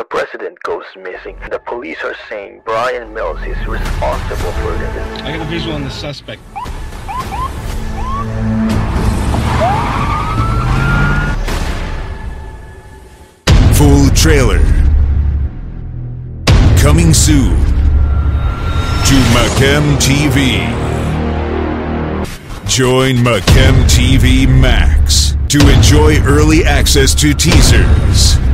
The president goes missing. The police are saying Bryan Mills is responsible for this. I got a visual on the suspect. Full trailer. Coming soon to MacamTV. Join MacamTV Max to enjoy early access to teasers,